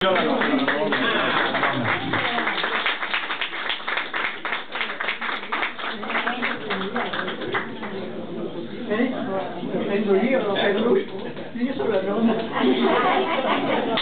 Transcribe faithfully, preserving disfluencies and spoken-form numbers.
Eh? Lo prendo io, lo prendo lui. Io sono la nonna.